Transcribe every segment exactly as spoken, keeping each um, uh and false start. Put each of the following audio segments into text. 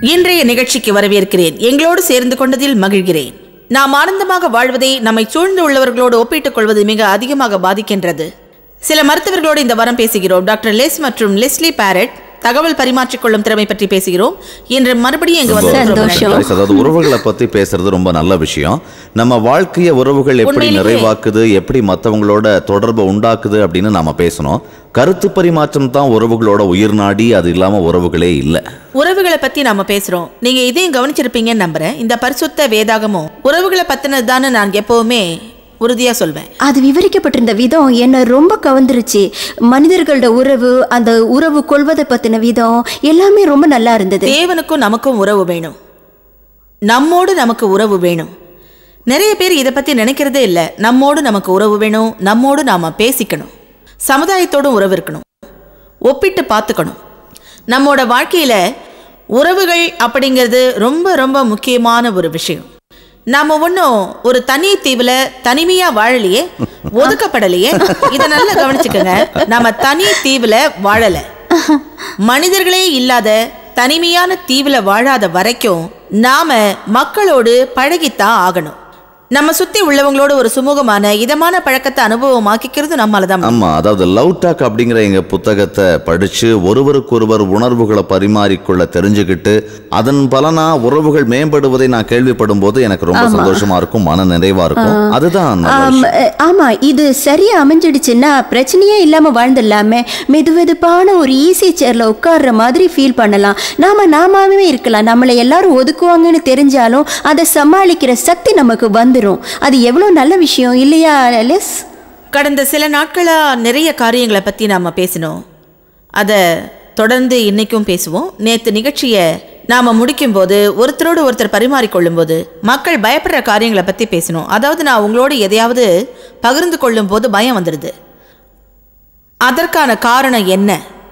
இன்றைய நிகழ்ச்சிக்கு வரவேற்கிறேன். எங்களோடு சேர்ந்து கொண்டதில் மகிழ்கிறேன். நாம் ஆனந்தமாக வாழ்வதை நம்மை சூழ்ந்து உள்ளவர்களோடு ஒப்பிட்டுக் கொள்வது மிக அதிகமாக பாதிக்கின்றது. சில மருத்துவர்களோடு இந்த வாரம் பேசுகிறோம். டாக்டர் லெஸ் மற்றும் லெஸ்லி பேரட் தகவல் பரிமாற்றிக்கொள்ளும் திறமை பற்றி பேசுகிறோம். இன்று மறுபடியும் எங்க வந்து உறவுகளை பத்தி பேசுறது ரொம்ப நல்ல விஷயம். நம்ம வாழ்க்கைய உறவுகள் எப்படி நிறைவாக்குது, எப்படி மற்றவங்களோட தொடர்பை உண்டாக்குது அப்படின்னு நாம பேசணும். கருத்து பரிமாற்றம் தான் உறவுகளோட உயிர் நாடி. அது இல்லாம உறவுகளே இல்லை. உறவுகளை பத்தி நாம பேசுறோம். நீங்க இதையும் கவனிச்சிருப்பீங்கன்னு நம்புறேன். இந்த பரிசுத்த வேதாகமும் உறவுகளை பத்தினதுதான்னு நான் எப்பவுமே உறுதியா சொல்வேன். அது விவரிக்கப்பட்டிருந்த விதம் என்ன ரொம்ப கவர்ந்துருச்சு. மனிதர்களோட உறவு, அந்த உறவு கொள்வதை பத்தின விதம் எல்லாமே ரொம்ப நல்லா இருந்தது. தேவனுக்கும் நமக்கும் உறவு வேணும், நம்மோடு நமக்கு உறவு வேணும். நிறைய பேர் இதை பத்தி நினைக்கிறதே இல்லை. நம்மோடு நமக்கு உறவு வேணும், நம்மோடு நாம பேசிக்கணும், சமுதாயத்தோடும் உறவு இருக்கணும், ஒப்பிட்டு பார்த்துக்கணும். நம்மோட வாழ்க்கையில உறவுகள் அப்படிங்கிறது ரொம்ப ரொம்ப முக்கியமான ஒரு விஷயம். நாம ஒன்னும் ஒரு தனி தீவுல தனிமையா வாழலையே, ஒதுக்கப்படலையே. இதை நல்லா கவனிச்சுக்கோங்க. நாம தனி தீவுல வாழல. மனிதர்களே இல்லாத தனிமையான தீவுல வாழாத வரைக்கும் நாம மக்களோடு பழகித்தான் ஆகணும். நம்ம சுத்தி உள்ளவங்களோட ஒரு சுமூகமான இதமான பழக்கத்தை அனுபவமாக்கிக்கிறது நம்மளதான். ஆமா, அதாவது லவ் டாக் அப்படிங்கிற எங்க புத்தகத்தை படிச்சு ஒருவருக்கொருவர் உணர்வுகளை பரிமாறிக்கொள்ள தெரிஞ்சுக்கிட்டு அதன் பலனா உறவுகள் மேம்படுவதை நான் கேள்விப்படும் போது எனக்கு ரொம்ப சந்தோஷமா இருக்கும், மன நிறைவா இருக்கும். அதுதான். ஆமா, இது சரியா அமைஞ்சிடுச்சுன்னா பிரச்சனையே இல்லாம வாழ்ந்துடலாமே. மெது வெதுப்பான ஒரு ஈஸி சேர்ல உட்கார்ற மாதிரி ஃபீல் பண்ணலாம். நாம நாமாவே இருக்கலாம். நம்மளை எல்லாரும் ஒதுக்குவாங்கன்னு தெரிஞ்சாலும் அதை சமாளிக்கிற சக்தி நமக்கு வந்து. அது எவ்வளவு நல்ல விஷயம் இல்லையா லெஸ்? கடந்த சில நாட்களா நிறைய காரியங்களை பத்தி நாம பேசணும். அதை தொடர்ந்து இன்னைக்கும் பேசுவோம். நேற்று நிகழ்ச்சியை நாம முடிக்கும் போது ஒருத்தரோடு ஒருத்தர் பரிமாறிக்கொள்ளும் போது மக்கள் பயப்படுற காரியங்களை பத்தி பேசணும். அதாவது நான் உங்களோட எதையாவது பகிர்ந்து கொள்ளும் போது பயம் வந்துடுது. அதற்கான காரணம் என்ன?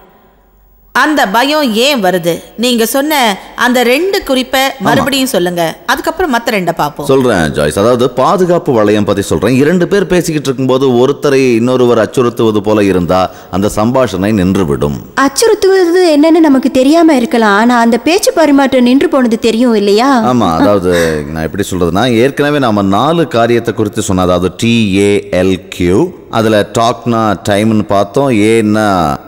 அந்த பயம் ஏன் வருது? நீங்க சொன்ன அந்த ரெண்டு குறிப்பை மறுபடியும் சொல்லுங்க. அதுக்கப்புறம் மற்ற ரெண்டை பார்ப்போம். சொல்றேன் ஜாய்ஸ். அதாவது பாதுகாப்பு வளையம் பத்தி சொல்றேன். இரண்டு பேர் பேசிக்கிட்டு இருக்கும்போது ஒருத்தரை இன்னொருவர் அச்சுறுத்துவது போல இருந்தா அந்த சம்பாஷணை நின்றுவிடும். அச்சுறுத்துவது என்னன்னு நமக்கு தெரியாம இருக்கலாம், ஆனா அந்த பேச்சு பரிமாற்றம் நின்று போனது தெரியும் இல்லையா? ஆமா, அதாவது நான் எப்படி சொல்றதுன்னா, ஏற்கனவே நாம நாலு காரியத்தை குறித்து சொன்ன, அதாவது டி ஏ எல் கியூ, அதுல டாக்னா டைம்னு பார்த்தோம், ஏன்னா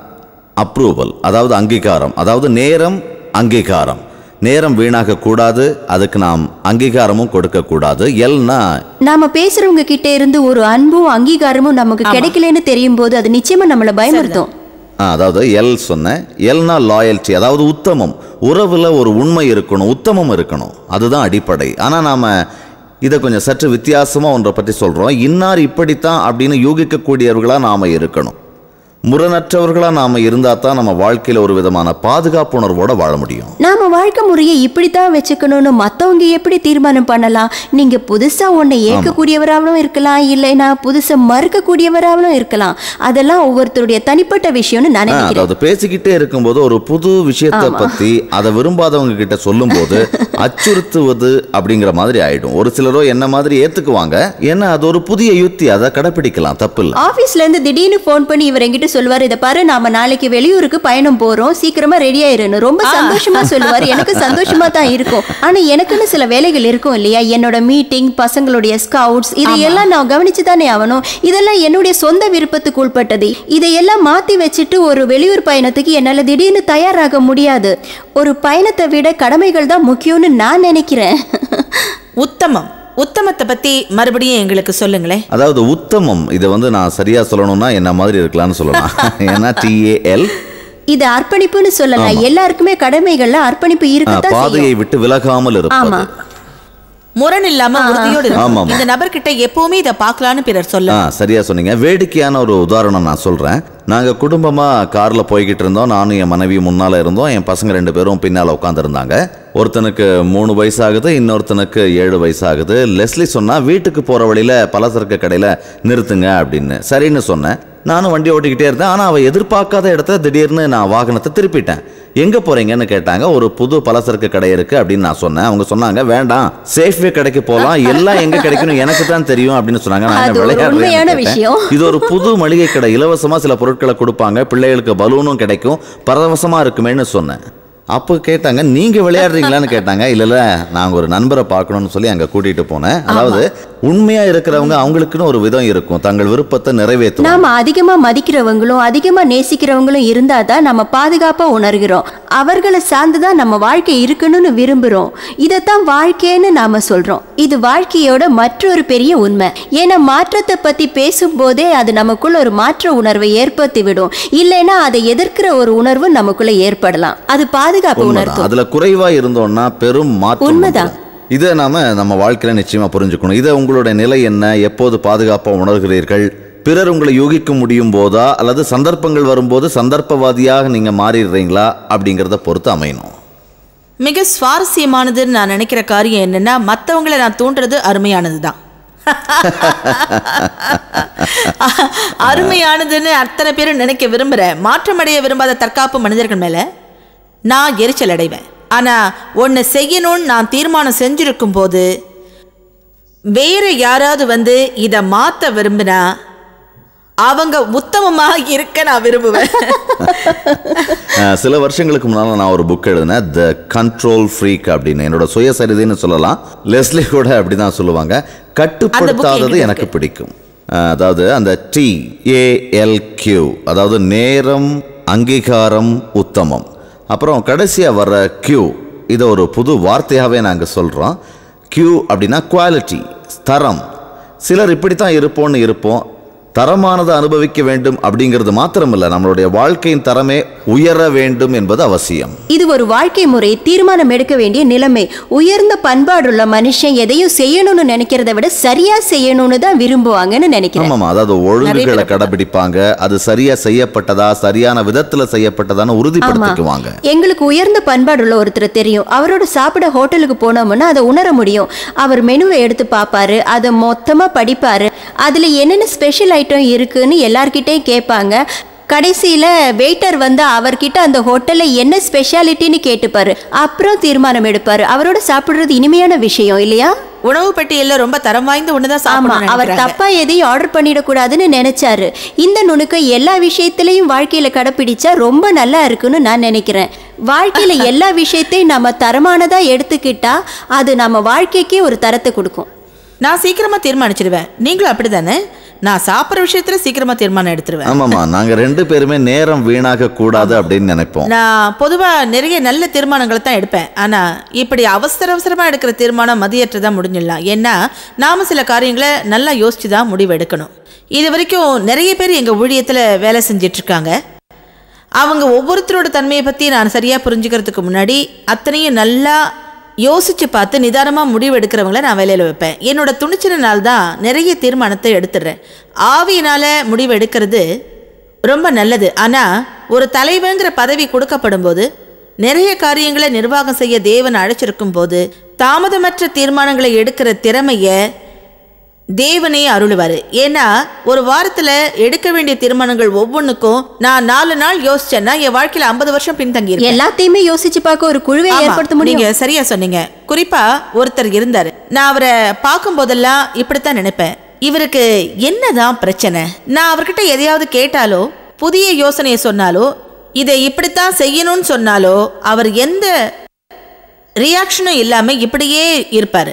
அப்ரூவல் அதாவது அங்கீகாரம், அதாவது நேரம் அங்கீகாரம். நேரம் வீணாக கூடாது, அதுக்கு நாம் அங்கீகாரமும் கொடுக்க கூடாது. எல்னா நாம பேசுறவங்க கிட்ட இருந்து ஒரு அன்பும் அங்கீகாரமும் நமக்கு கிடைக்கலன்னு தெரியும் போது அது நிச்சயமா நம்மளை பயமுறுத்தும். அதாவது எல் சொன்னேன். எல்னா லாயல்ட்டி, அதாவது உத்தமம். உறவுல ஒரு உண்மை இருக்கணும், உத்தமம் இருக்கணும், அதுதான் அடிப்படை. ஆனா நாம இதை கொஞ்சம் சற்று வித்தியாசமா ஒன்றை பற்றி சொல்றோம். இன்னார் இப்படித்தான் அப்படின்னு யூகிக்கக்கூடியவர்களா நாம இருக்கணும். முரணற்றவர்களா நாம இருந்தா தான் நம்ம வாழ்க்கையில ஒரு விதமான பாதுகாப்பு உணர்வோட வாழ முடியும். நாம வாழ்க்கை முறையை இப்படித்தான் வச்சுக்கணும்னு மத்தவங்க எப்படி தீர்மானம் பண்ணலாம்? நீங்க புதுசா ஒன்னை ஏற்கக்கூடியவராகவும் இருக்கலாம், இல்லைன்னா புதுசா மறுக்கக்கூடியவராகவும் இருக்கலாம். அதெல்லாம் ஒவ்வொருத்தருடைய தனிப்பட்ட விஷயம்னு நான் நினைக்கிறேன். அதாவது பேசிக்கிட்டே இருக்கும்போது ஒரு புது விஷயத்தை பத்தி அதை விரும்பாதவங்க கிட்ட சொல்லும் போது அச்சுறுத்துவது அப்படிங்கிற மாதிரி ஆயிடும். ஒரு சிலரோ என்ன மாதிரி ஏத்துக்குவாங்க, ஏன்னா அது ஒரு புதிய யுக்தி, அதை கடைபிடிக்கலாம், தப்பு இல்லை. ஆபீஸ்ல இருந்து திடீர்னு போன் பண்ணி இவர் என்கிட்ட சொல்வாரு, இதை பாரு நாம நாளைக்கு வெளியூருக்கு பயணம் போறோம், சீக்கிரமா ரெடி ஆயிரணும். ரொம்ப சந்தோஷமா சொல்லுவாரு. எனக்கு சந்தோஷமா தான் இருக்கும். ஆனா எனக்குன்னு சில வேலைகள் இருக்கும் இல்லையா? என்னோட மீட்டிங், பசங்களுடைய ஸ்கவுட்ஸ், இதையெல்லாம் நான் கவனிச்சு தானே ஆகணும். இதெல்லாம் என்னுடைய சொந்த விருப்பத்துக்கு உட்பட்டது. இதையெல்லாம் மாத்தி வச்சுட்டு ஒரு வெளியூர் பயணத்துக்கு என்னால திடீர்னு தயாராக முடியாது. ஒரு பயணத்தை விட கடமைகள் தான் முக்கியம்னு நான் நினைக்கிறேன். உத்தமம், உத்தமத்தை பத்தி மறுபடியும் எங்களுக்கு சொல்லுங்களேன். அதாவது உத்தமம், இதை வந்து நான் சரியா சொல்லணும்னா என்ன மாதிரி இருக்கலாம்னு சொல்லலாம். ஏன்னா டி ஏ எல் இது அர்ப்பணிப்புன்னு சொல்லலாம். எல்லாருக்குமே கடமைகள்ல அர்ப்பணிப்பு இருக்கத்தான். பாதையை விட்டு விலகாமல் இருப்பது, முரண் இல்லாம உறுதியோடு இருக்கும். இந்த நபர்கிட்ட எப்பவுமே இதை பார்க்கலான்னு பிறர் சொல்ல. சரியா சொன்னீங்க. வேடிக்கையான ஒரு உதாரணம் நான் சொல்றேன். நாங்க குடும்பமா கார்ல போய்கிட்டு இருந்தோம். நானும் என் மனைவி முன்னால இருந்தோம், என் பசங்க ரெண்டு பேரும் பின்னால உட்காந்து இருந்தாங்க. ஒருத்தனுக்கு மூணு வயசு ஆகுது, இன்னொருத்தனுக்கு ஏழு வயசு ஆகுது. லெஸ்லி சொன்னா வீட்டுக்கு போற வழியில பலசரக்கு கடையில நிறுத்துங்க அப்படின்னு. சரின்னு சொன்னேன். நானும் வண்டி ஓட்டிக்கிட்டே இருந்தேன். ஆனால் அவள் எதிர்பார்க்காத இடத்துல திடீர்னு நான் வாகனத்தை திருப்பிட்டேன். எங்கே போகிறீங்கன்னு கேட்டாங்க. ஒரு புது பலசரக்கு கடை இருக்குது அப்படின்னு நான் சொன்னேன். அவங்க சொன்னாங்க, வேண்டாம் சேஃப்வே கடைக்கு போகலாம், எல்லாம் எங்கே கிடைக்கணும் எனக்கு தான் தெரியும் அப்படின்னு சொன்னாங்க. நான் விளையாடுறேன். இது ஒரு புது மளிகை கடை, இலவசமாக சில பொருட்களை கொடுப்பாங்க, பிள்ளைகளுக்கு பலூனும் கிடைக்கும், பரவசமாக இருக்குமேன்னு சொன்னேன். அப்போ கேட்டாங்க, நீங்க விளையாடுறீங்களான்னு கேட்டாங்க. இல்ல இல்ல நாங்க ஒரு நண்பரை பார்க்கணும்னு சொல்லி அங்க கூட்டிட்டு போனேன். அதாவது உண்மையா இருக்கிறவங்க அவங்களுக்குன்னு ஒரு விதம் இருக்கும், தங்கள் விருப்பத்தை நிறைவேற்றும். நாம அதிகமா மதிக்கிறவங்களும் அதிகமா நேசிக்கிறவங்களும் இருந்தாதான் நம்ம பாதுகாப்பா உணர்கிறோம். அவர்களை சார்ந்துதான் நம்ம வாழ்க்கை இருக்கணும்னு விரும்புறோம். இதைத்தான் வாழ்க்கைன்னு நாம சொல்றோம். இது வாழ்க்கையோட மற்றொரு பெரிய உண்மை. ஏன்னா மாற்றத்தை பத்தி பேசும்போதே அது நமக்குள்ள ஒரு மாற்ற உணர்வை ஏற்படுத்தி விடும். இல்லைன்னா அதை எதிர்க்கிற ஒரு உணர்வு நமக்குள்ள ஏற்படலாம். அது பாதுகாப்பு உணர்வு. அதுல குறைவா இருந்தோம்னா பெரும் மாற்றம். உண்மைதான். இதை நாம நம்ம வாழ்க்கையில நிச்சயமா புரிஞ்சுக்கணும். இதை உங்களுடைய நிலை என்ன, எப்போது பாதுகாப்பா உணர்கிறீர்கள், பிறர் உங்களை யூகிக்க முடியும் போதா அல்லது சந்தர்ப்பங்கள் வரும்போது சந்தர்ப்பவாதியாக நீங்க மாறிடுறீங்களா அப்படிங்கிறத பொறுத்து அமையணும். மிக சுவாரஸ்யமானதுன்னு நான் நினைக்கிற காரியம் என்னன்னா, மற்றவங்களை நான் தூண்டுறது அருமையானது தான். அருமையானதுன்னு அத்தனை பேரும் நினைக்க விரும்புகிறேன். மாற்றமடைய விரும்பாத தற்காப்பு மனிதர்கள் மேலே நான் எரிச்சல் அடைவேன். ஆனால் ஒன்று செய்யணும்னு நான் தீர்மானம் செஞ்சுருக்கும் போது வேறு யாராவது வந்து இதை மாற்ற விரும்பினா அவங்க உத்தமமாக இருக்க நான் விரும்புவேன். சில வருஷங்களுக்கு முன்னால் நான் ஒரு புக் எழுதினேன், த கண்ட்ரோல் ஃப்ரீக் அப்படின்னு. என்னோட சுயசரிதைன்னு சொல்லலாம். லெஸ்லி கூட அப்படி தான் சொல்லுவாங்க. கட்டுப்படுத்தாதது எனக்கு பிடிக்கும். அதாவது அந்த டி ஏஎல் கியூ, அதாவது நேரம், அங்கீகாரம், உத்தமம். அப்புறம் கடைசியாக வர்ற கியூ, இதை ஒரு புது வார்த்தையாகவே நாங்கள் சொல்கிறோம். கியூ அப்படின்னா குவாலிட்டி, தரம். சிலர் இப்படித்தான் இருப்போம்னு இருப்போம். தரமானதை அனுபவிக்க வேண்டும் அப்படிங்கிறது மாத்திரமில்லை, நம்மளுடைய வாழ்க்கையின் தரமே உயர வேண்டும் என்பது அவசியம். இது ஒரு வாழ்க்கை முறை, தீர்மானம் எடுக்க வேண்டிய நிலைமை. உயர்ந்த பண்பாடுள்ள மனுஷன் எதையும் செய்யணும்னு நினைக்கிறத விட சரியா செய்யணும்னு தான் விரும்புவாங்கன்னு நினைக்கிறேன். ஆமாம், அதாவது ஒழுங்குகளை கடைபிடிப்பாங்க, அது சரியா செய்யப்பட்டதா, சரியான விதத்துல செய்யப்பட்டதான்னு உறுதிப்படுத்திக்குவாங்க. எங்களுக்கு உயர்ந்த பண்பாடுள்ள ஒருத்தர் தெரியும். அவரோட சாப்பிட ஹோட்டலுக்கு போனோம்னா அதை உணர முடியும். அவர் மெனுவை எடுத்து பார்ப்பாரு, அதை மொத்தமா படிப்பாரு, அதுல என்னென்ன ஸ்பெஷல் ஐட்டம் இருக்குன்னு எல்லார்கிட்டையும் கேட்பாங்க. கடைசியில வெயிட்டர் வந்து அவர்கிட்ட அந்த ஹோட்டல்ல என்ன ஸ்பெஷாலிட்டின்னு கேட்டுப்பாரு. அப்புறம் தீர்மானம் எடுப்பாரு. அவரோட சாப்பிடுறது இனிமையான விஷயம் இல்லையா? உணவு பட்டியல்ல ரொம்ப தரம் வாய்ந்த ஒண்ணுதான் சாப்பிடணும். அவர் தப்பா எதையும் ஆர்டர் பண்ணிடக்கூடாதுன்னு நினைச்சாரு. இந்த நுணுக்க எல்லா விஷயத்திலையும் வாழ்க்கையில கடைப்பிடிச்சா ரொம்ப நல்லா இருக்குன்னு நான் நினைக்கிறேன். வாழ்க்கையில எல்லா விஷயத்தையும் நம்ம தரமானதா எடுத்துக்கிட்டா அது நம்ம வாழ்க்கைக்கே ஒரு தரத்தை கொடுக்கும். நான் சீக்கிரமா தீர்மானிச்சிடுவேன். நீங்களும் அப்படிதானே? நான் சாப்பிட்ற விஷயத்துல சீக்கிரமா தீர்மானம் எடுத்துருவேன். ஆமாமா, நாங்க ரெண்டு பேருமே நேரம் வீணாக கூடாது அப்படின்னு நினைப்போம். நான் பொதுவா நிறைய நல்ல தீர்மானங்களை தான் எடுப்பேன். ஆனா இப்படி அவசர அவசரமா எடுக்கிற தீர்மானம் மதியற்றதா முடிஞ்சிடலாம். ஏன்னா நாம சில காரியங்களை நல்லா யோசிச்சு தான் முடிவு எடுக்கணும். இது வரைக்கும் நிறைய பேர் எங்க ஊழியத்துல வேலை செஞ்சிட்டு இருக்காங்க. அவங்க ஒவ்வொருத்தரோட தன்மையை பத்தி நான் சரியா புரிஞ்சுக்கிறதுக்கு முன்னாடி அத்தனையும் நல்லா யோசிச்சு பார்த்து நிதானமாக முடிவு எடுக்கிறவங்கள நான் வேலையில் வைப்பேன். என்னோட துணிச்சலினால் தான் நிறைய தீர்மானத்தை எடுத்துடுறேன். ஆவியினால் முடிவு எடுக்கிறது ரொம்ப நல்லது. ஆனால் ஒரு தலைவங்கிற பதவி கொடுக்கப்படும் போது, நிறைய காரியங்களை நிர்வாகம் செய்ய தேவன் அழைச்சிருக்கும் போது, தாமதமற்ற தீர்மானங்களை எடுக்கிற திறமையை தேவனே அருளுவார். ஏன்னா ஒரு வாரத்தில் எடுக்க வேண்டிய தீர்மானங்கள் ஒவ்வொன்றுக்கும் நான் நாலு நாள் யோசிச்சேன்னா என் வாழ்க்கையில் ஐம்பது வருஷம் பின்தங்கி எல்லாத்தையுமே யோசிச்சு பார்க்க ஒரு குழுவை ஏற்படுத்த முடியும். நீங்க சரியா சொன்னீங்க. குறிப்பா ஒருத்தர் இருந்தாரு. நான் அவரை பார்க்கும் போதெல்லாம் இப்படித்தான் நினைப்பேன், இவருக்கு என்னதான் பிரச்சனை? நான் அவர்கிட்ட எதையாவது கேட்டாலோ, புதிய யோசனையை சொன்னாலோ, இதை இப்படித்தான் செய்யணும்னு சொன்னாலோ அவர் எந்த ரியாக்ஷனும் இல்லாம இப்படியே இருப்பாரு.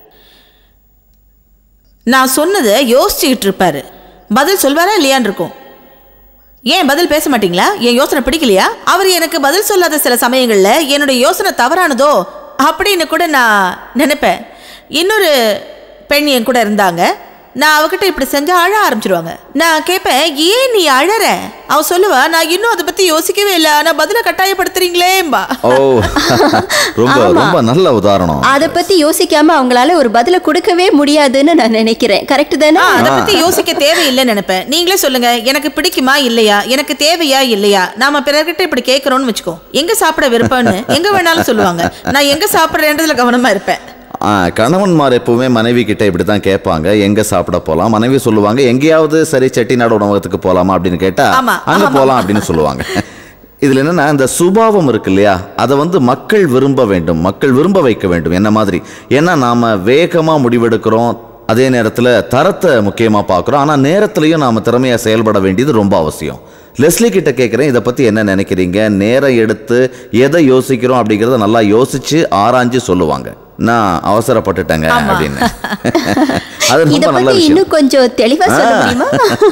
நான் சொன்னதை யோசிச்சுக்கிட்டு இருப்பாரு. பதில் சொல்வாரா இல்லையான்னு இருக்கும். ஏன் பதில் பேச மாட்டீங்களா? என் யோசனை பிடிக்கலையா? அவர் எனக்கு பதில் சொல்லாத சில சமயங்களில் என்னுடைய யோசனை தவறானதோ அப்படின்னு கூட நான் நினைப்பேன். இன்னொரு பெண் என் கூட இருந்தாங்க. நான் அவகிட்ட இப்படி செஞ்சா அழ ஆரம்பிச்சிருவாங்க. நான் கேட்பேன், ஏன் நீ அழற? அவ சொல்லுவா, நான் இன்னும் அதை பத்தி யோசிக்கவே இல்லை, ஆனா பதில கட்டாயப்படுத்துறீங்களேம்பா. ஓ, ரொம்ப ரொம்ப நல்ல உதாரணம். அதை பத்தி யோசிக்காம அவங்களால ஒரு பதில கொடுக்கவே முடியாதுன்னு நான் நினைக்கிறேன். கரெக்ட் தானே? அதை பத்தி யோசிக்க தேவையில்லைன்னு நினைப்பேன். நீங்களே சொல்லுங்க, எனக்கு பிடிக்குமா இல்லையா, எனக்கு தேவையா இல்லையா? நாம பிறர்கிட்ட இப்படி கேட்கறோம்னு வச்சுக்கோ, எங்க சாப்பிட விருப்பம்னு எங்க வேணாலும் சொல்லுவாங்க. நான் எங்க சாப்பிட்றேன்றதுல கவனமா இருப்பேன். கணவன்மார் எப்பவுமே மனைவி கிட்ட இப்படி தான் கேட்பாங்க, எங்க சாப்பிட போகலாம். மனைவி சொல்லுவாங்க, எங்கேயாவது சரி செட்டிநாடு உணவகத்துக்கு போகலாமா அப்படின்னு கேட்டா அங்க போகலாம் அப்படின்னு சொல்லுவாங்க. இதுல என்னன்னா, இந்த சுபாவம் இருக்கு இல்லையா, அதை வந்து மக்கள் விரும்ப வேண்டும், மக்கள் விரும்ப வைக்க வேண்டும். என்ன மாதிரி? ஏன்னா நாம வேகமா முடிவெடுக்கிறோம், அதே நேரத்தில் தரத்தை முக்கியமாக பார்க்குறோம். ஆனால் நேரத்துலையும் நாம் திறமையாக செயல்பட வேண்டியது ரொம்ப அவசியம். லெஸ்லி கிட்ட கேட்குறேன், இதை பற்றி என்ன நினைக்கிறீங்க, நேரம் எடுத்து எதை யோசிக்கிறோம் அப்படிங்கிறத நல்லா யோசிச்சு ஆராய்ஞ்சு சொல்லுவாங்க. நான் அவசரப்பட்டுட்டேங்க அப்படின்னு. அது ரொம்ப நல்ல விஷயம். இன்னும் கொஞ்சம் தெளிவா சொல்ல முடியுமா?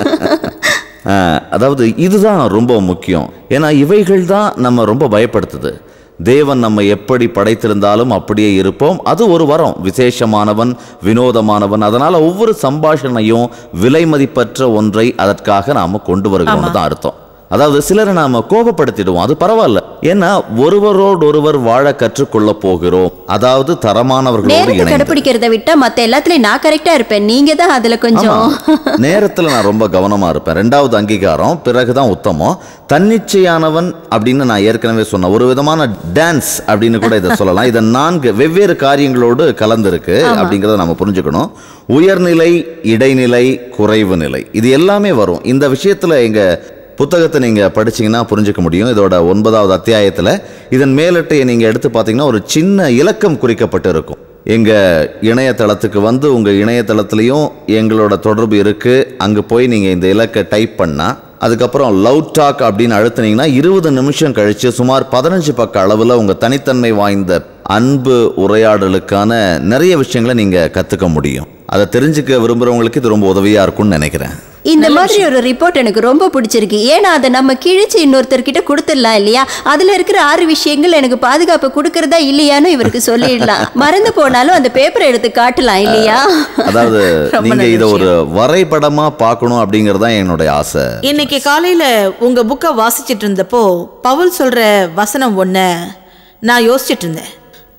அதாவது இதுதான் ரொம்ப முக்கியம். ஏன்னா இவைகள் தான் நம்ம ரொம்ப பயப்படுத்துது. தேவன் நம்ம எப்படி படைத்திருந்தாலும் அப்படியே இருப்போம். அது ஒரு வரம், விசேஷமானவன், வினோதமானவன். அதனால ஒவ்வொரு சம்பாஷணையும் விலை மதிப்பற்ற ஒன்றை அதற்காக நாம கொண்டு வருகிறோம் தான் அர்த்தம். அதாவது சிலரை நாம கோபப்படுத்திடுவோம், அது பரவாயில்ல. ஏன்னா ஒருவரோடு ஒருவர் வாழ கற்றுக்கொள்ள போகிறோம். அதாவது தரமானவர்களோடு கடைபிடிக்கிறத விட்டா மத்த எல்லாத்துலயும் நான் கரெக்டா இருப்பேன், நீங்க தான் அதுல கொஞ்சம் நேரத்துல நான் ரொம்ப கவனமா இருப்பேன். ரெண்டாவது அங்கீகாரம், பிறகுதான் உத்தமம். தன்னிச்சையானவன் அப்படின்னு நான் ஏற்கனவே சொன்னேன், ஒரு விதமான டான்ஸ் அப்படின்னு கூட இதை சொல்லலாம். இதை நான்கு வெவ்வேறு காரியங்களோடு கலந்துருக்கு அப்படிங்கிறத நம்ம புரிஞ்சுக்கணும். உயர்நிலை, இடைநிலை, குறைவு நிலை, இது எல்லாமே வரும். இந்த விஷயத்துல எங்க புத்தகத்தை நீங்கள் படிச்சிங்கன்னா புரிஞ்சுக்க முடியும். இதோட ஒன்பதாவது அத்தியாயத்தில் இதன் மேலட்டையை நீங்கள் எடுத்து பார்த்தீங்கன்னா ஒரு சின்ன இலக்கம் குறிக்கப்பட்டு இருக்கும். எங்கள் இணையதளத்துக்கு வந்து உங்கள் இணையதளத்துலேயும் எங்களோட தொடர்பு இருக்குது. அங்கே போய் நீங்கள் இந்த இலக்கை டைப் பண்ணால், அதுக்கப்புறம் லவ் டாக் அப்படின்னு அழுத்தினீங்கன்னா இருபது நிமிஷம் கழித்து சுமார் பதினஞ்சு பக்க அளவில் உங்கள் தனித்தன்மை வாய்ந்த அன்பு உரையாடலுக்கான நிறைய விஷயங்களை நீங்கள் கற்றுக்க முடியும். அதை தெரிஞ்சுக்க விரும்புகிறவங்களுக்கு இது ரொம்ப உதவியாக இருக்கும்னு நினைக்கிறேன். இந்த மாதிரி ஒரு ரிப்போர்ட் எனக்கு ரொம்ப பிடிச்சிருக்கு. ஏன்னா அதை நம்ம கிழிச்சு இன்னொருத்தர்கிட்ட கொடுத்துடலாம் இல்லையா? அதுல இருக்கிற ஆறு விஷயங்கள் எனக்கு பாதுகாப்பு கொடுக்கறதா இல்லையான்னு இவருக்கு சொல்லிடலாம். மறந்து போனாலும் அந்த பேப்பரை எடுத்து காட்டலாம் இல்லையா? அதாவது நீங்க இதை ஒரு வரைபடமா பார்க்கணும் அப்படிங்கறதா என்னுடைய ஆசை. இன்னைக்கு காலையில உங்க புக்கை வாசிச்சிட்டு இருந்தப்போ பவுல் சொல்ற வசனம் ஒண்ணு நான் யோசிச்சுட்டு இருந்தேன்.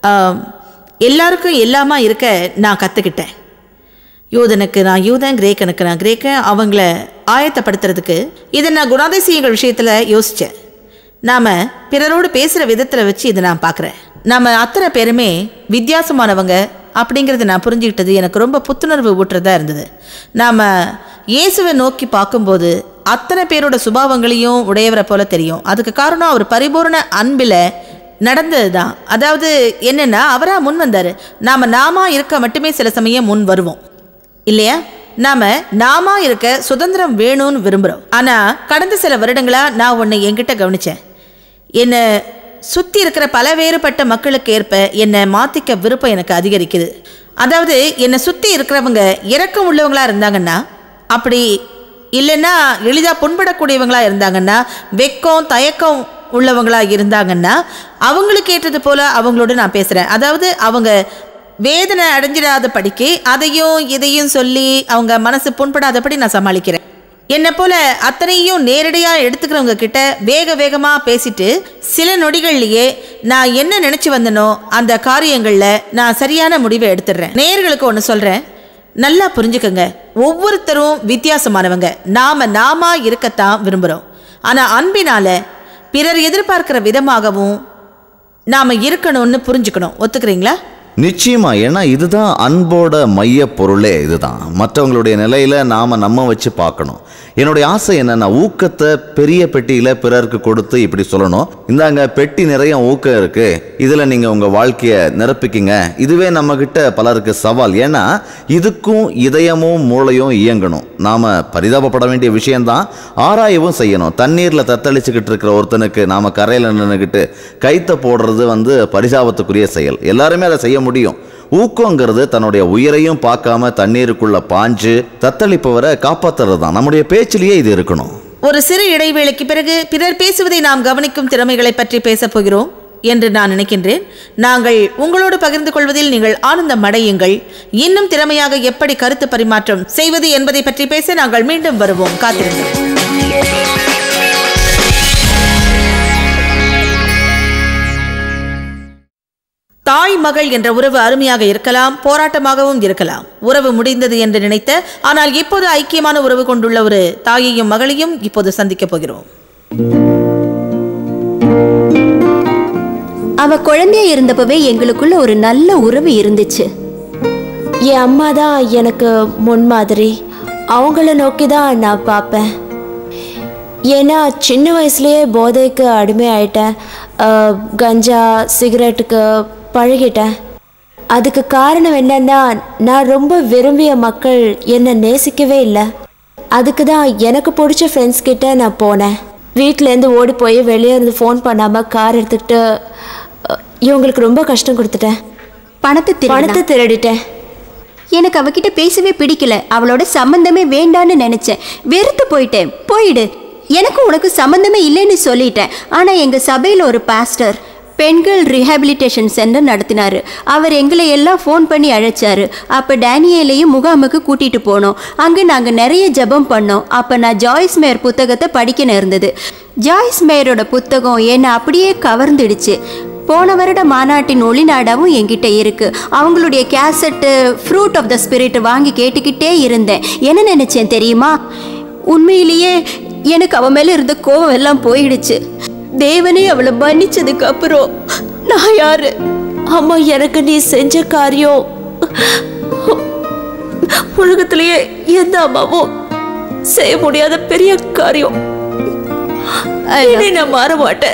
எல்லாருக்கும் எல்லாமா இருக்க நான் கத்துக்கிட்டேன். யூதனுக்கு நான் யூதன், கிரேக்கனுக்கு நான் கிரேக்கன், அவங்கள ஆயத்தப்படுத்துறதுக்கு இதை நான் குணாதிசயங்கள் விஷயத்தில் யோசித்தேன். நாம் பிறரோடு பேசுகிற விதத்தில் வச்சு இதை நான் பார்க்குறேன். நம்ம அத்தனை பேருமே வித்தியாசமானவங்க அப்படிங்கிறத நான் புரிஞ்சுக்கிட்டது எனக்கு ரொம்ப புத்துணர்வு ஊட்டுறதா இருந்தது. நாம் இயேசுவை நோக்கி பார்க்கும்போது அத்தனை பேரோட சுபாவங்களையும் உடையவரை போல தெரியும். அதுக்கு காரணம் அவர் பரிபூர்ண அன்பில் நடந்தது தான். அதாவது என்னென்னா, அவராக முன் வந்தார். நாம் நாம இருக்க மட்டுமே சில சமயம் முன் வருவோம் இல்லையா? நாம நாம இருக்க சுதந்திரம் வேணும்னு விரும்புகிறோம். ஆனால் கடந்த சில வருடங்களா நான் உன்னை என்கிட்ட கவனித்தேன். என்னை சுற்றி இருக்கிற பல வேறுபட்ட மக்களுக்கு ஏற்ப என்னை மாற்றிக்க விருப்பம் எனக்கு அதிகரிக்குது. அதாவது என்னை சுற்றி இருக்கிறவங்க இரக்கம் உள்ளவங்களா இருந்தாங்கன்னா, அப்படி இல்லைன்னா எளிதாக புண்படக்கூடியவங்களா இருந்தாங்கன்னா, வெக்கம் தயக்கம் உள்ளவங்களா இருந்தாங்கன்னா அவங்களுக்கு ஏற்றது போல அவங்களோட நான் பேசுகிறேன். அதாவது அவங்க வேதனை அடைஞ்சிடாத படிக்கு அதையும் இதையும் சொல்லி அவங்க மனசு புண்படாதபடி நான் சமாளிக்கிறேன். என்னை போல அத்தனையும் நேரடியாக எடுத்துக்கிறவங்க கிட்ட வேக வேகமாக பேசிட்டு சில நொடிகள்லையே நான் என்ன நினச்சி வந்தனோ அந்த காரியங்களில் நான் சரியான முடிவை எடுத்துடுறேன். நேயர்களுக்கு ஒன்று சொல்கிறேன், நல்லா புரிஞ்சுக்கங்க. ஒவ்வொருத்தரும் வித்தியாசமானவங்க. நாம் நாம இருக்கத்தான் விரும்புகிறோம். ஆனால் அன்பினால் பிறர் எதிர்பார்க்கிற விதமாகவும் நாம் இருக்கணும்னு புரிஞ்சுக்கணும். ஒத்துக்கிறீங்களா? நிச்சயமா. ஏன்னா இதுதான் அன்போட மைய பொருளே. இதுதான் மற்றவங்களுடைய நிலையில நாம நம்ம வச்சு பார்க்கணும். என்னுடைய ஆசை என்னன்னா, ஊக்கத்தை பெரிய பெட்டியில பிறருக்கு கொடுத்து இப்படி சொல்லணும், இந்தாங்க பெட்டி நிறைய ஊக்கம் இருக்கு, இதுல நீங்க உங்க வாழ்க்கைய நிரப்பிக்கிங்க. இதுவே நம்ம கிட்ட பலருக்கு சவால். ஏன்னா இதுக்கும் இதயமும் மூளையும் இயங்கணும். நாம பரிதாபப்பட வேண்டிய விஷயம்தான், ஆராயவும் செய்யணும். தண்ணீர்ல தத்தளிச்சுக்கிட்டு இருக்கிற ஒருத்தனுக்கு நாம கரையில நின்றுக்கிட்டு கைத்த போடுறது வந்து பரிதாபத்துக்குரிய செயல். எல்லாருமே அதை செய்ய முடியும். ஊக்கங்கிறது தன்னுடைய உயிரையும் பார்க்காம தண்ணீருக்குள்ள பாஞ்சு தத்தளிப்பவரை காப்பாத்துறது தான். நம்முடைய பேச்சிலேயே இது இருக்கணும். ஒரு சிறு இடைவேளைக்கு பிறகு பிறர் பேசுவதை நாம் கவனிக்கும் திறமைகளை பற்றி பேசப் போகிறோம் என்று நான் நினைக்கின்றேன். நாங்கள் உங்களோடு பகிர்ந்து கொள்வதில் நீங்கள் ஆனந்தம் அடையுங்கள். இன்னும் திறமையாக எப்படி கருத்து பரிமாற்றம் செய்வது என்பதை பற்றி பேச நாங்கள் மீண்டும் வருவோம். காத்திருங்கள். தாய் மகள் என்ற உறவு அருமையாக இருக்கலாம், போராட்டமாகவும் இருக்கலாம். உறவு முடிந்தது என்று நினைத்த ஆனால் இப்போது ஐக்கியமான உறவு கொண்டுள்ள ஒரு தாயையும் மகளையும் இப்போது சந்திக்க போகிறோம். அவ குழந்தையா இருந்தப்பவே எங்களுக்குள்ள ஒரு நல்ல உறவு இருந்துச்சு. என் அம்மா தான் எனக்கு முன்மாதிரி. அவங்கள நோக்கி தான் நான் பார்ப்பேன். ஏன்னா சின்ன வயசுலேயே போதைக்கு அடிமை ஆயிட்டேன். கஞ்சா சிகரெட்டுக்கு பழகிட்டேன். அதுக்கு காரணம் என்னன்னா, நான் ரொம்ப விரும்பிய மக்கள் என்னை நேசிக்கவே இல்லை. அதுக்கு தான் எனக்கு பிடிச்ச ஃப்ரெண்ட்ஸ் கிட்ட நான் போனேன். வீட்டிலேருந்து ஓடி போய் வெளியே இருந்து ஃபோன் பண்ணாமல் கார் எடுத்துக்கிட்டு இவங்களுக்கு ரொம்ப கஷ்டம் கொடுத்துட்டேன். பணத்தை திரு பணத்தை திருடிட்டேன். எனக்கு அவகிட்ட பேசவே பிடிக்கல. அவளோட சம்பந்தமே வேண்டான்னு நினைச்சேன். வெறுத்து போயிட்டேன். போயிடு, எனக்கு உனக்கு சம்பந்தமே இல்லைன்னு சொல்லிட்டேன். ஆனால் எங்கள் சபையில் ஒரு பாஸ்டர் பெண்கள் ரீஹாபிலிட்டேஷன் சென்டர் நடத்தினார். அவர் எங்களை எல்லாம் ஃபோன் பண்ணி அழைச்சாரு. அப்போ டேனியலையும் முகாமுக்கு கூட்டிகிட்டு போனோம். அங்கே நாங்கள் நிறைய ஜெபம் பண்ணோம். அப்போ நான் ஜாய்ஸ் மேயர் புத்தகத்தை படிக்க நேர்ந்தது. ஜாய்ஸ் மேயரோட புத்தகம் என்னை அப்படியே கவர்ந்துடுச்சு. போன வருட மாநாட்டின் ஒளிநாடாவும் என்கிட்ட இருக்கு. அவங்களுடைய cassette fruit of the spirit வாங்கி கேட்டுக்கிட்டே இருந்தேன். என்ன நினைச்சேன் தெரியுமா? உண்மையிலேயே எனக்கு அவன் மேலே இருந்த கோபம் எல்லாம் போயிடுச்சு. தேவனே அவளை மன்னிச்சதுக்கு அப்புறம் நான் யாரு? அம்மா, எனக்கு நீ செஞ்ச காரியம் உலகத்திலேயே எந்த அம்மாவும் செய்ய முடியாத பெரிய காரியம். நான் மாற மாட்டேன்.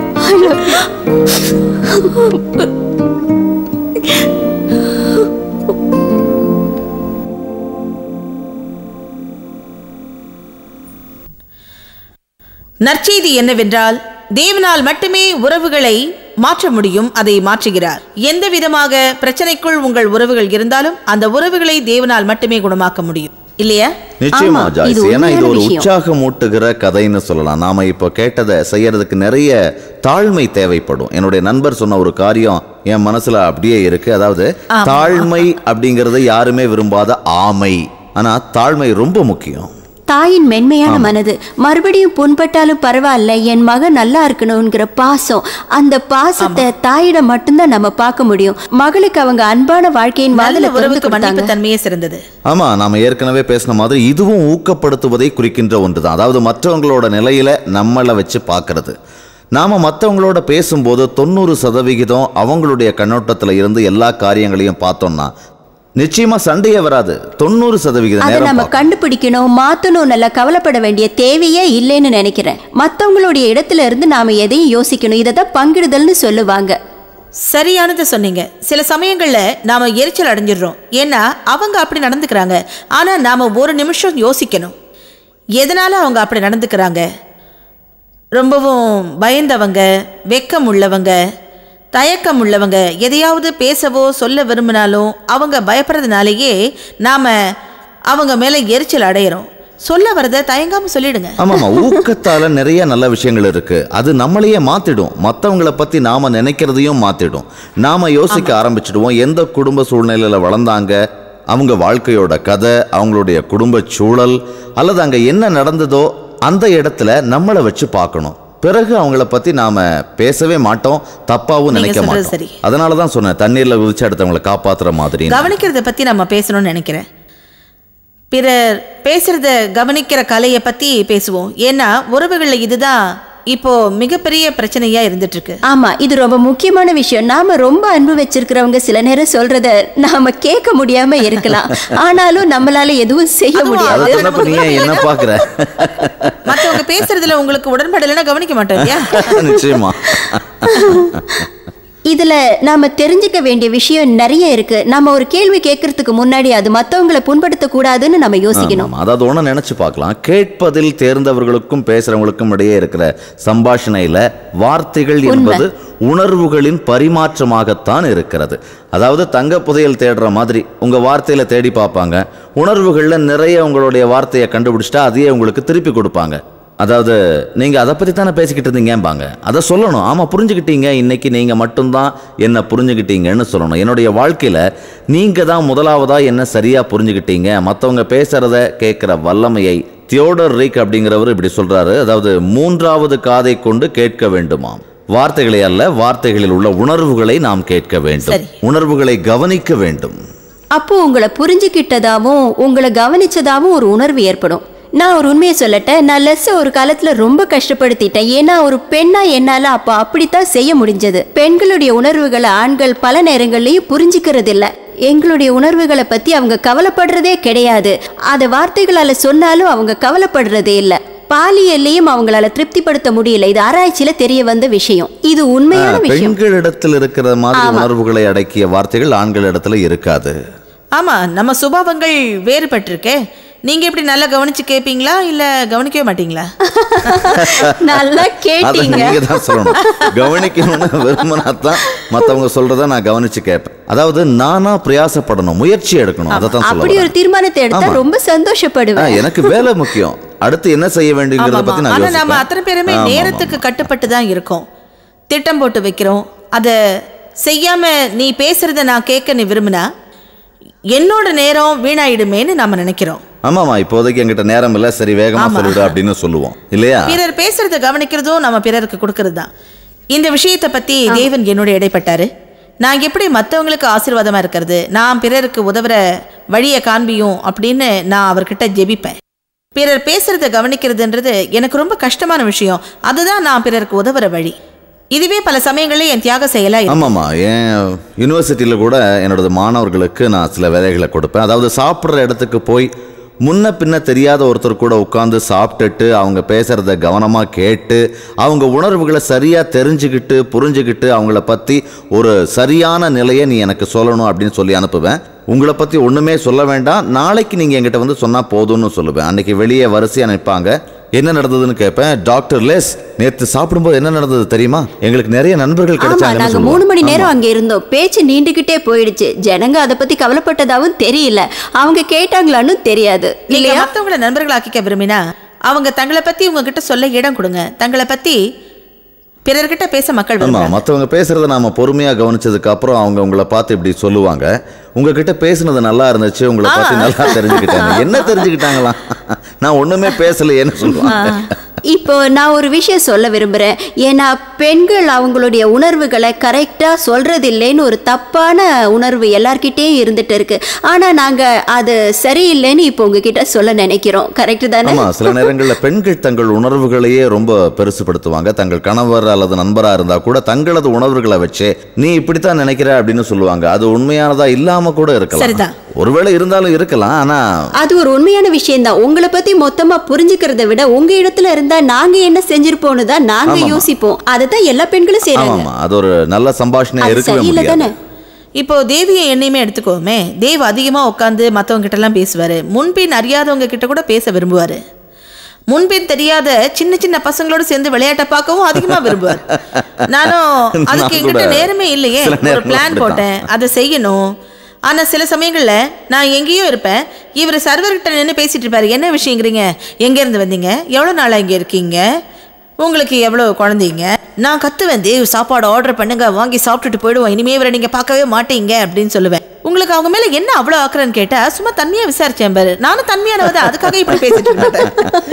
நற்செய்தி என்னவென்றால் தேவனால் மட்டுமே உறவுகளை மாற்ற முடியும். அதை மாற்றுகிறார். எந்த விதமாக பிரச்சனைக்குள் உங்கள் உறவுகள் இருந்தாலும் அந்த உறவுகளை தேவனால் மட்டுமே குணமாக்க முடியும், இல்லையா? நிச்சயமா ஜாய்ஸ். ஏன்னா இது ஒரு உற்சாகம் ஊட்டுகிற கதைன்னு சொல்லலாம். நாம இப்போ கேட்டதை செய்யறதுக்கு நிறைய தாழ்மை தேவைப்படும். என்னுடைய நண்பர் சொன்ன ஒரு காரியம் என் மனசுல அப்படியே இருக்கு. அதாவது தாழ்மை அப்படிங்கறது யாருமே விரும்பாத ஆமை. ஆனா தாழ்மை ரொம்ப முக்கியம். தாயின் மென்மையான மனது. மறுபடியும் புண்பட்டாலும் பரவாயில்ல, என் மகன் நல்லா இருக்கணும்ங்கிற பாசம். அந்த பாசத்தை தாயிடம் மட்டும்தான் நம்ம பார்க்க முடியும். மகளுக்கு அவங்க அன்பான வாழ்க்கையின் தன்மையே சிறந்தது. ஆமா, நாம ஏற்கனவே பேசின மாதிரி இதுவும் ஊக்கப்படுத்துவதை குறிக்கின்ற ஒன்றுதான். அதாவது மற்றவங்களோட நிலையில நம்மளை வச்சு பார்க்கறது. நாம மற்றவங்களோட பேசும்போது தொண்ணூறு சதவிகிதம் அவங்களுடைய கண்ணோட்டத்துல இருந்து எல்லா காரியங்களையும் பார்த்தோம்னா நிச்சயமா சண்டையே வராது. தொண்ணூறு சதவிகிதம் நேரம் நம்ம கண்டுபிடிக்கணும், மாத்தணும், நல்லா கவலைப்பட வேண்டிய தேவையே இல்லைன்னு நினைக்கிறேன். மற்றவங்களுடைய இடத்துல இருந்து நாம எதையும் யோசிக்கணும். இதை தான் பங்கிடுதல்னு சொல்லுவாங்க. சரியானது சொன்னீங்க. சில சமயங்கள்ல நாம எரிச்சல் அடைஞ்சிடுறோம். ஏன்னா அவங்க அப்படி நடந்துக்கிறாங்க. ஆனா நாம ஒரு நிமிஷம் யோசிக்கணும், எதனால அவங்க அப்படி நடந்துக்கிறாங்க. ரொம்பவும் பயந்தவங்க, வெக்கம் உள்ளவங்க, தயக்கம் உள்ளவங்க, எதையாவது பேசவோ சொல்ல விரும்பினாலும் அவங்க பயப்படுறதுனாலேயே நாம அவங்க மேல எரிச்சல் அடையிறோம். சொல்ல வரத தயங்காம சொல்லிடுங்க. ஆமாமா, ஊக்கத்தால நிறைய நல்ல விஷயங்கள் இருக்கு. அது நம்மளையே மாத்திடும். மற்றவங்களை பத்தி நாம நினைக்கிறதையும் மாத்திடும். நாம யோசிக்க ஆரம்பிச்சிடுவோம். எந்த குடும்ப சூழ்நிலையில வளர்ந்தாங்க, அவங்க வாழ்க்கையோட கதை, அவங்களுடைய குடும்ப சூழல், அல்லது அங்க என்ன நடந்ததோ அந்த இடத்துல நம்மளை வச்சு பார்க்கணும். பிறகு அவங்கள பத்தி நாம பேசவே மாட்டோம், தப்பாவும் நினைக்க மாட்டோம். அதனாலதான் சொன்னேன், தண்ணீர்ல குதிச்சு அடுத்தவங்களை காப்பாத்துற மாதிரி கவனிக்கிறத பத்தி நம்ம பேசணும்னு நினைக்கிறேன். பிறர் பேசுறத கவனிக்கிற கலையை பத்தி பேசுவோம். ஏன்னா உறவுகள்ல இதுதான் இப்போ மிகப்பெரிய பிரச்சனையா இருந்துட்டு இருக்கு. ஆமா, இது ரொம்ப முக்கியமான விஷயம். நாம ரொம்ப அன்பு வச்சிருக்கிறவங்க சில நேரம் சொல்றத நாம கேட்க முடியாம இருக்கலாம். ஆனாலும் நம்மளால எதுவும் செய்ய முடியாது. என்ன பாக்குற, மத்தவங்க பேசுறதுல உங்களுக்கு உடன்படலைன்னா கவனிக்க மாட்டோம். நிச்சயமா இதுல நாம தெரிஞ்சுக்க வேண்டிய விஷயம் நிறைய இருக்கு. நம்ம ஒரு கேள்வி கேட்கறதுக்கு முன்னாடி அது மற்றவங்களை புண்படுத்த கூடாதுன்னு நம்ம யோசிக்கணும். அதாவது ஒண்ணு நினைச்சு பார்க்கலாம், கேட்பதில் தேர்ந்தவர்களுக்கும் பேசுறவங்களுக்கும் இடையே இருக்கிற சம்பாஷணையில வார்த்தைகள் என்பது உணர்வுகளின் பரிமாற்றமாகத்தான் இருக்கிறது. அதாவது தங்க புதையல் தேடுற மாதிரி உங்க வார்த்தையில தேடி பார்ப்பாங்க. உணர்வுகள்ல நிறைய உங்களுடைய வார்த்தையை கண்டுபிடிச்சிட்டா அதையே உங்களுக்கு திருப்பி கொடுப்பாங்க. அதாவது நீங்கள் அதை பற்றி தானே பேசிக்கிட்டு இருந்தீங்கம்பாங்க. அதை சொல்லணும். ஆமாம், புரிஞ்சுக்கிட்டீங்க, இன்னைக்கு நீங்கள் மட்டும்தான் என்ன புரிஞ்சுக்கிட்டீங்கன்னு சொல்லணும். என்னுடைய வாழ்க்கையில் நீங்கள் தான் முதலாவதாக என்ன சரியாக புரிஞ்சுக்கிட்டீங்க. மற்றவங்க பேசுகிறத கேட்குற வல்லமையை தியோடர் ரீக் அப்படிங்கிறவர் இப்படி சொல்கிறாரு. அதாவது மூன்றாவது காதை கொண்டு கேட்க வேண்டுமாம். வார்த்தைகளை அல்ல, வார்த்தைகளில் உள்ள உணர்வுகளை நாம் கேட்க வேண்டும், உணர்வுகளை கவனிக்க வேண்டும். அப்போ உங்களை புரிஞ்சுக்கிட்டதாவும் உங்களை கவனிச்சதாவும் ஒரு உணர்வு ஏற்படும். நான் ஒரு உண்மையை சொல்லட்டேன், நான் லெஸ் ஒரு காலத்துல ரொம்ப கஷ்டப்படுத்திட்டேன். ஏன்னா ஒரு பெண்ணா என்னால அப்போ அப்படித்தான் செய்ய முடிஞ்சது. பெண்களுடைய உணர்வுகளை ஆண்கள் பல நேரங்கள்லயும் புரிஞ்சுக்கிறது இல்லை. எங்களுடைய உணர்வுகளை பத்தி அவங்க கவலைப்படுறதே கிடையாது. அதை வார்த்தைகளால சொன்னாலும் அவங்க கவலைப்படுறதே இல்லை. பாலியல்லையும் அவங்களால திருப்திப்படுத்த முடியல. இது ஆராய்ச்சியில தெரிய வந்த விஷயம். இது உண்மையான விஷயம். பெண்களிடத்தில் இருக்கிற மாதிரி உணர்வுகளை அடக்கிய வார்த்தைகள் ஆண்களிடத்துல இருக்காது. ஆமா, நம்ம சுபாவங்கள் வேறுபட்டிருக்கே. நீங்க எப்படி நல்லா கவனிச்சு கேட்பீங்களா இல்ல கவனிக்கவே மாட்டீங்களா? நல்லா கேட்டீங்க. நீங்க தான் சொல்லணும். கவனிக்கணும்னு விரும்பினாதான் மத்தவங்க சொல்றத நான் கவனிச்சு கேட்பேன். அதாவது நானா பிரயாசப்படணும், முயற்சி எடுக்கணும். அதை தான் சொல்லுவேன். அப்படி ஒரு தீர்மானத்தை எடுத்தா ரொம்ப சந்தோஷப்படுவேன். எனக்கு வேலை முக்கியம், அடுத்து என்ன செய்ய வேண்டியங்கிறத பத்தி நான் யோசிப்பேன். நம்ம அத்தனை பேருமே நேரத்துக்கு கட்டுப்பட்டு தான் இருக்கோம். திட்டம் போட்டு வைக்கிறோம். அதை செய்யாம நீ பேசுறத நான் கேட்க நீ விரும்பினா என்னோட நேரம் வீணாயிடுமேன்னு நாம நினைக்கிறோம். ஆமாமா, இப்போதைக்கு என்கிட்ட நேரம் இல்ல, சரி வேகமா சொல்லிடு அப்படின்னு சொல்லுவோம் இல்லையா? பிறர் பேசுறத கவனிக்கிறதும் நம்ம பிறருக்கு கொடுக்கறது தான். இந்த விஷயத்தை பத்தி தேவன் என்னோட இடைப்பட்டாரு. நான் எப்படி மற்றவங்களுக்கு ஆசீர்வாதமா இருக்கிறது, நான் பிறருக்கு உதவுற வழியை காண்பியும் அப்படின்னு நான் அவர்கிட்ட ஜெபிப்பேன். பிறர் பேசுறத கவனிக்கிறதுன்றது எனக்கு ரொம்ப கஷ்டமான விஷயம். அதுதான் நான் பிறருக்கு உதவுற வழி. இதுவே பல சமயங்களில் என் தியாக செயலா. ஆமாம்மா, என் யூனிவர்சிட்டியில் கூட என்னோட மாணவர்களுக்கு நான் சில வேலைகளை கொடுப்பேன். அதாவது சாப்பிட்ற இடத்துக்கு போய் முன்ன பின்ன தெரியாத ஒருத்தர் கூட உட்காந்து சாப்பிட்டுட்டு அவங்க பேசுகிறத கவனமாக கேட்டு அவங்க உணர்வுகளை சரியாக தெரிஞ்சுக்கிட்டு புரிஞ்சுக்கிட்டு அவங்கள பற்றி ஒரு சரியான நிலையை நீ எனக்கு சொல்லணும் அப்படின்னு சொல்லி அனுப்புவேன். உங்களை பற்றி ஒன்றுமே சொல்ல வேண்டாம், நாளைக்கு நீங்கள் என்கிட்ட வந்து சொன்னால் போதும்னு சொல்லுவேன். அன்றைக்கி வெளியே வரிசையாக நிற்பாங்க. என்ன நடந்ததுன்னு கேட்பேன். டாக்டர் லெஸ், நேற்று சாப்பிடும்போது என்ன நடந்தது தெரியுமா? எங்களுக்கு நிறைய நண்பர்கள் கிடைச்சாங்க. நாங்க மூணு மணி நேரம் அங்க இருந்தோம். பேச்சு நீண்டுகிட்டே போயிடுச்சு. ஜனங்க அதை பத்தி கவலைப்பட்டதாவும் தெரியல, அவங்க கேட்டாங்களான்னு தெரியாது. இல்லையா? மற்றவங்களை நண்பர்களாக்கிக்க விரும்பினா அவங்க தங்களை பத்தி உங்ககிட்ட சொல்ல இடம் கொடுங்க. தங்களை பத்தி பிறர்கிட்ட பேச மக்கள் விரும்புறாங்க. மற்றவங்க பேசுறத நாம பொறுமையா கவனிச்சதுக்கு அப்புறம் அவங்க உங்களை பார்த்து இப்படி சொல்லுவாங்க, உங்ககிட்ட பேசுனது நல்லா இருந்துச்சு, உங்களை பத்தி நல்லா தெரிஞ்சுக்கிட்டாங்க. என்ன தெரிஞ்சுக்கிட்டாங்களா? நான் ஒண்ணுமே பேசலையேன்னு சொல்லுவாங்க. இப்போ நான் ஒரு விஷயம் சொல்ல விரும்புகிறேன். ஏன்னா பெண்கள் அவங்களுடைய உணர்வுகளை கரெக்டாக சொல்கிறதில்லைன்னு ஒரு தப்பான உணர்வு எல்லார்கிட்டேயும் இருந்துட்டு இருக்கு. ஆனால் நாங்கள் அது சரியில்லைன்னு இப்போ உங்ககிட்ட சொல்ல நினைக்கிறோம். கரெக்டு தானே? ஆமாம், சில நேரங்களில் பெண்கள் தங்கள் உணர்வுகளையே ரொம்ப பெருசுப்படுத்துவாங்க. தங்கள் கணவர் அல்லது நண்பராக இருந்தால் கூட தங்களது உணர்வுகளை வச்சு நீ இப்படித்தான் நினைக்கிற அப்படின்னு சொல்லுவாங்க. அது உண்மையானதா இல்லாமல் கூட இருக்கலாம், ஒருவேளை இருந்தாலும் இருக்கலாம். ஆனால் அது ஒரு உண்மையான விஷயம் தான். உங்களை பற்றி மொத்தமாக புரிஞ்சுக்கிறத விட உங்கள் இடத்துல இருந்தால் நாங்க என்ன செஞ்சிருப்போம்னு தான் நாங்க யோசிப்போம். அதுதான் எல்லா பெண்களும் செய்றாங்க. ஆமா, அது ஒரு நல்ல சம்பாஷணை இருக்கவே முடியாது. இப்போ தேவியை என்னையுமே எடுத்துக்கோமே. தேவ் அதிகமா உட்காந்து மற்றவங்க கிட்ட எல்லாம் பேசுவாரு. முன்பின் அறியாதவங்க கிட்ட கூட பேச விரும்புவாரு. முன்பின் தெரியாத சின்ன சின்ன பசங்களோட சேர்ந்து விளையாட்ட பார்க்கவும் அதிகமா விரும்புவார். நானும் அதுக்கு என்கிட்ட நேரமே இல்லையே. ஒரு பிளான் போட்டேன், அதை செய்யணும். ஆனால் சில சமயங்களில் நான் எங்கேயோ இருப்பேன், இவர் சர்வர்கிட்ட நின்று பேசிகிட்டு இருப்பார். என்ன விஷயங்கிறீங்க, எங்கேருந்து வந்தீங்க, எவ்வளோ நாளாக இங்கே இருக்கீங்க, உங்களுக்கு எவ்வளோ குழந்தைங்க. நான் கத்துவேன், தேவ் சாப்பாடு ஆர்டர் பண்ணுங்க, வாங்கி சாப்பிட்டுட்டு போயிடுவோம், இனிமே இவரை நீங்கள் பார்க்கவே மாட்டீங்க அப்படின்னு சொல்லுவேன். உங்களுக்கு அவங்க மேலே என்ன அவ்வளோ ஆக்குறேன்னு கேட்டால் சும்மா தன்மையாக விசாரிச்சேன் பாரு. நானும் தன்மையானவத, அதுக்காக இப்படி பேசிட்டு இருந்தேன்.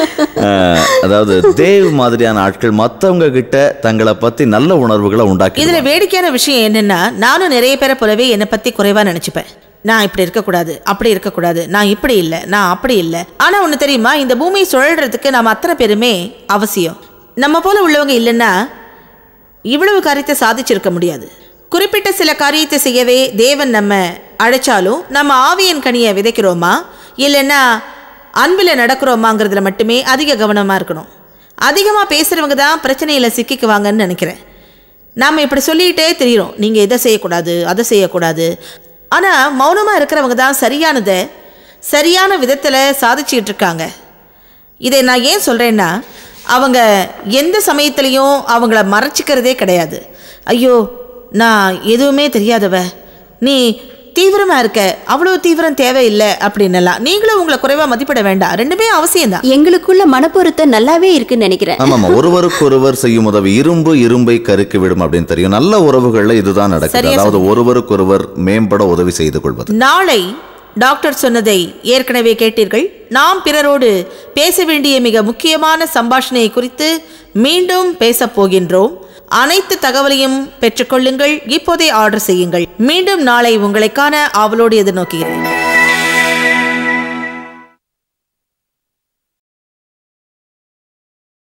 அதாவது தேவ் மாதிரியான ஆட்கள் மற்றவங்க கிட்ட தங்களை பற்றி நல்ல உணர்வுகளை உண்டாக்கி. இதில் வேடிக்கையான விஷயம் என்னென்னா, நானும் நிறைய பேரை போலவே என்னை பற்றி குறைவாக நினச்சிப்பேன். நான் இப்படி இருக்கக்கூடாது, அப்படி இருக்கக்கூடாது, நான் இப்படி இல்லை, நான் அப்படி இல்லை. ஆனால் ஒன்று தெரியுமா, இந்த பூமியை சுழல்றதுக்கு நாம் அத்தனை பேருமே அவசியம். நம்ம போல உள்ளவங்க இல்லைன்னா இவ்வளவு காரியத்தை சாதிச்சிருக்க முடியாது. குறிப்பிட்ட சில காரியத்தை செய்யவே தேவன் நம்ம அழைச்சாலும் நம்ம ஆவியின் கனியை விதைக்கிறோமா இல்லைன்னா அன்பில் நடக்கிறோமாங்கிறதுல மட்டுமே அதிக கவனமாக இருக்கணும். அதிகமாக பேசுகிறவங்க தான் பிரச்சனையில் சிக்கிக்குவாங்கன்னு நினைக்கிறேன். நாம் இப்படி சொல்லிகிட்டே தெரிகிறோம், நீங்கள் இதை செய்யக்கூடாது, அதை செய்யக்கூடாது. ஆனால் மௌனமாக இருக்கிறவங்க தான் சரியானதை சரியான விதத்தில் சாதிச்சுக்கிட்டு இருக்காங்க. இதை நான் ஏன் சொல்கிறேன்னா, அவங்க எந்த சமயத்துலேயும் அவங்கள மறைச்சிக்கிறதே கிடையாது. ஐயோ நான் எதுவுமே தெரியாதவ, நீ தீவிரமாக இருக்க, அவ்வளோ தீவிரம் தேவையில்லை அப்படின்னலாம். நீங்களும் உங்களை குறைவாக மதிப்பிட வேண்டாம், ரெண்டுமே அவசியம் தான். எங்களுக்குள்ள மனப்பொருத்தம் நல்லாவே இருக்குன்னு நினைக்கிறேன். ஆமாம், ஒருவருக்கு ஒருவர் செய்யும் உதவி இரும்பு இரும்பை கருக்கு விடும் அப்படின்னு தெரியும். நல்ல உறவுகளில் இதுதான் நடக்குது. அதாவது ஒருவருக்கு ஒருவர் மேம்பட உதவி செய்து கொள்வது. நாளை டாக்டர் சொன்னதை ஏற்கனவே கேட்டீர்கள். நாம் பிறரோடு பேச வேண்டிய மிக முக்கியமான சம்பாஷணையை குறித்து மீண்டும் பேசப் போகின்றோம். அனைத்து தகவலையும் பெற்றுக்கொள்ளுங்கள். இப்போதே ஆர்டர் செய்யுங்கள். மீண்டும் நாளை உங்களை காண ஆவலோடு எதிர்நோக்குகிறேன்.